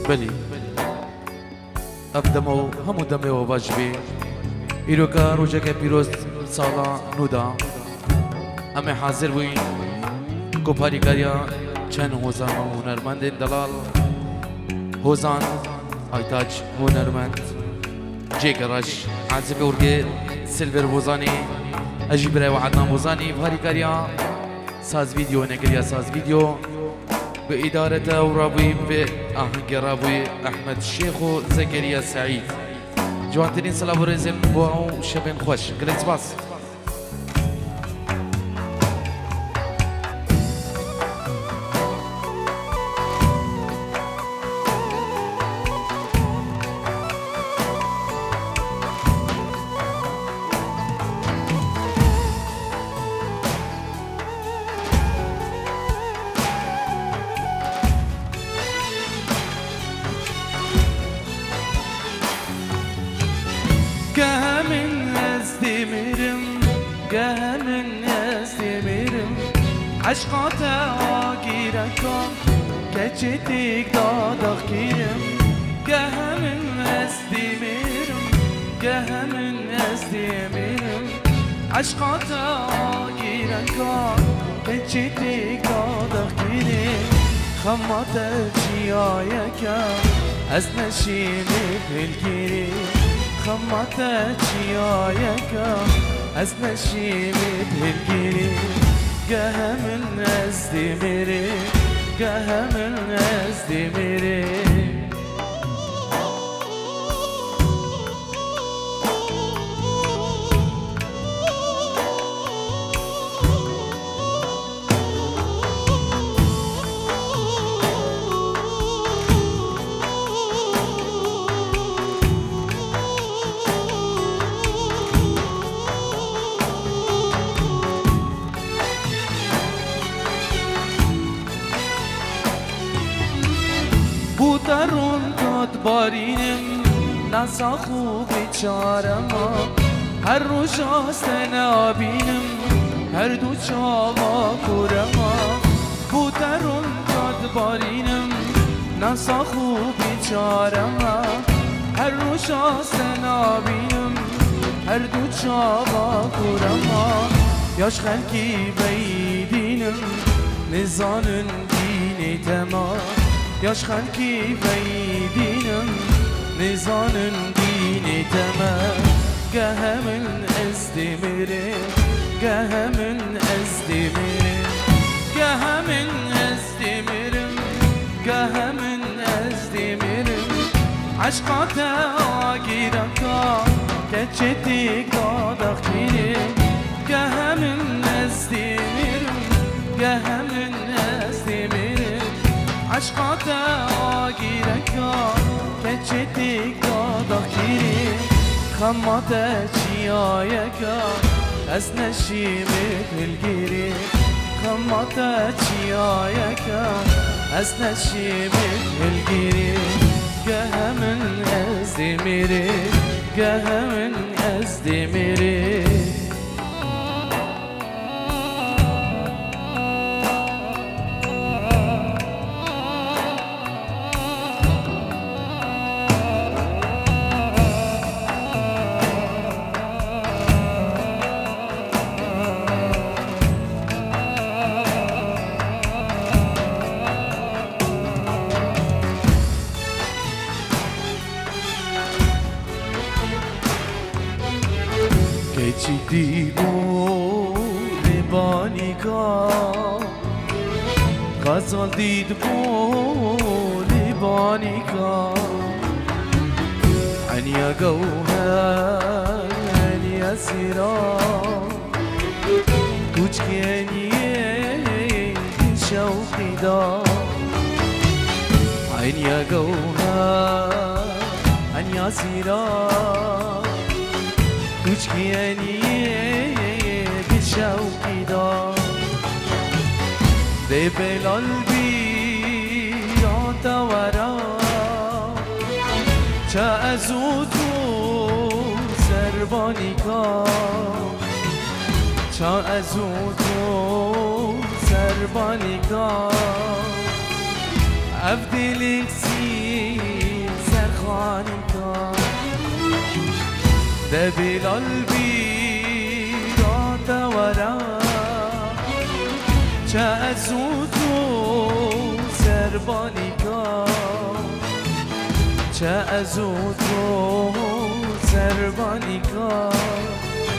بلی ابدمو همو دمه و باجبی ایروکا روزه که پیروز سالا نودا همه حاضر بوین گوپاری کریا چند حوزان و هنرمند دلال حوزان آیتاج هنرمند جیگرش عزیز ورگه سیلور بوزانی اجی برای وعدنا بوزانی بهاری کریا ساز ویدیو نگریا ساز ویدیو به اداره و رابوی به آهنگ رابوی احمد شیخ و زکریا سعید جوانترین سلام و رزم با شبین خوش گلیت باس عشقاتا گیرکم کچیتیک دادخ گیرم گهمن استی میرم گهمن استی میرم عشقاتا گیرکم کچیتیک دادخ گیرم خماتا چیایکم از نشیمی بلگیری خماتا چیایکم از نشیمی بلگیری قهم الناس دي ميري قهم الناس دي ميري بودرون داد بارینم نسا خوب بیچارم هر روز آستن آبینم هر دو چاوا کورم بودرون داد بارینم نسا خوب بیچارم هر روز آستن آبینم هر دو چاوا کورم یاش خلکی بیدینم نزانن دینی تمام yaş xalki beydinem nizanın dini temel gehemin ezdimirim gehemin ezdimirim gehemin ezdimirim gehemin ezdimirim aşkata giraka keçetik dadak girim gehemin ezdimirim gehemin ezdimirim عشقاتا گیرکا کچیتیک دادخ گیری خماتا چیایکا از نشیمت هلگیری خماتا چیایکا از نشیمت هلگیری گهمن از دیمیری گهمن از دیمیری چیدی بود لیبانیکا غزال دید بود لیبانیکا عنیا گوهر عنیا سیرا کوچ کی عنیه شوقی دا عنیا گوهر عنیا سیرا کوچ کی عنیه شوقی دا ده بلال بیران تورا چه از او تو سربانیکا چه از او تو سربانیکا افدلك سي سرخاني كان ده بالقلبي ضاعت ورا چه ازوتو سربانی کان چه ازوتو سربانی کان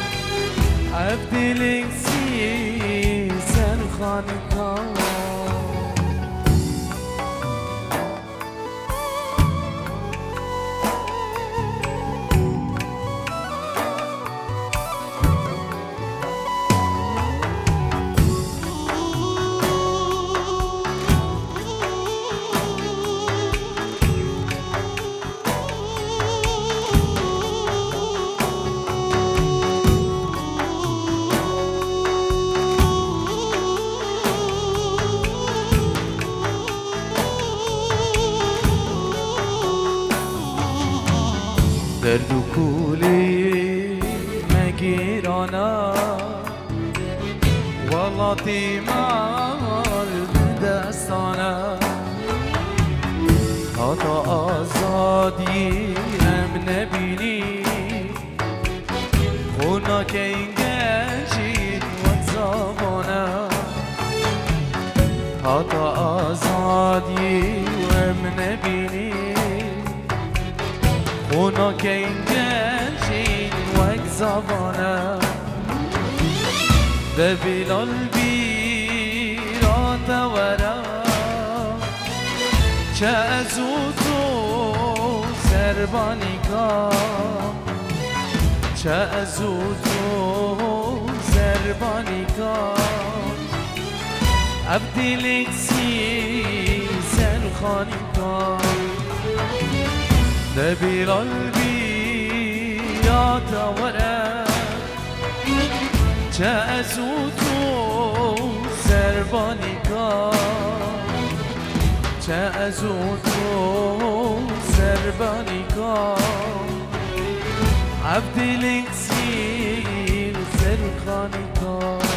افدلك سي سرخاني كان درد و کولی مگیرانا والله تیمال دستانا تا آزادی هم نبینی خونا که این گنجید و زبانا تا آزادی هم نبینی اونا که این گنجین وک زبانه ده بلال بیرات ورا چه ازو تو سربانی کن چه ازو تو سربانی کن ابدیلک سی سرخانی کن ده بالقلبي يا تورا چه ازوتو سربانی کن چه ازوتو سربانی کن ابدیلک سی سرخانی کن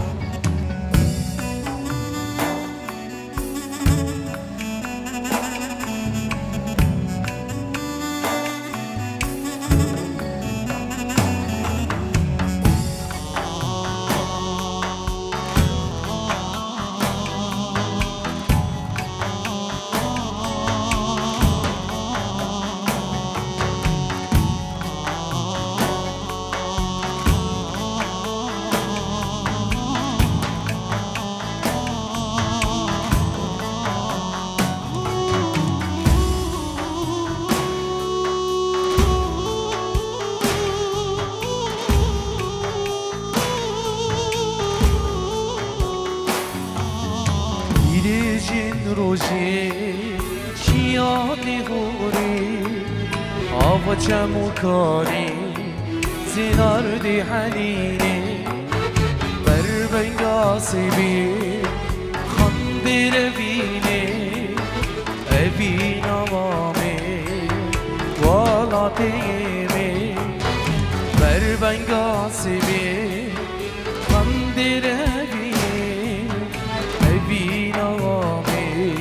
روزی شیادی غوری آوا چمو کاری زینار دی حنینی بر بنگاسی بی خندی روینی ابی نوامی والا دیمی بر بنگاسی بی خندی روینی ابی نوامی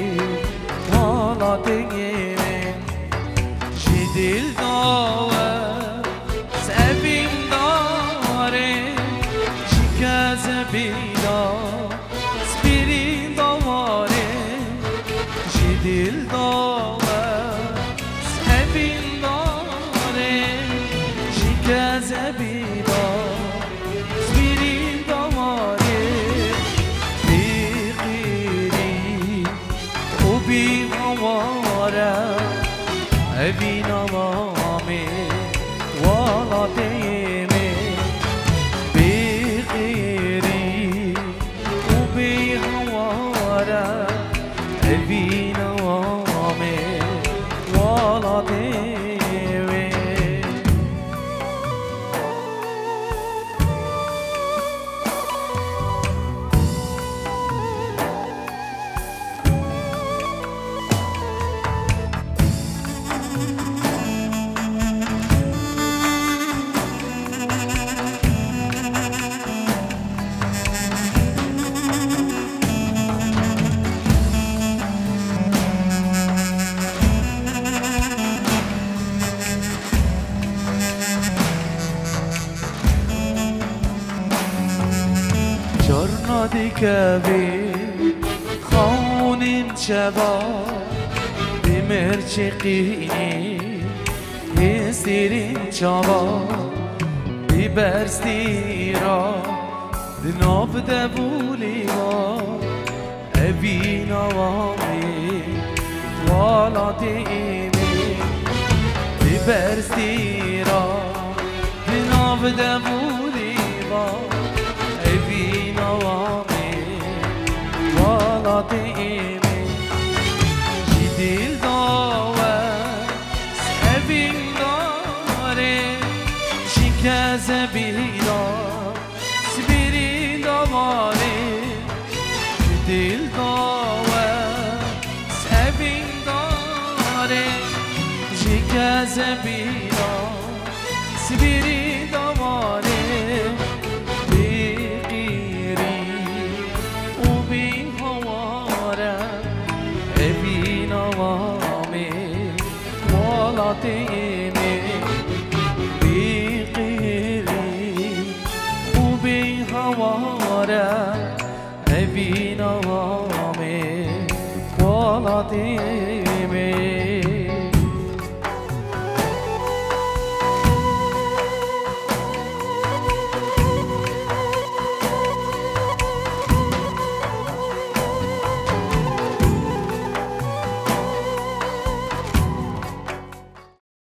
دل داور سبین داره شکاز بیدا سپیرین داواره دل داور سبین داره شکاز بیدا سپیرین داواره بغیری و بیواره ابی نوامی والا دیمی بغیری و بی هواره ابی نوامی والا دیمی جرنا دكابي خون شبا بمرشقيني هستيرين شبا ببرستيرا دناف دبولي ما أبينا وامي والا ديمي ببرستيرا دناف دبولي ما أبينا وامي والا ديمي جديل داوة سأبين داري شكازة بيدا سبيرين داري جديل داوة سأبين داري شكازة بيدا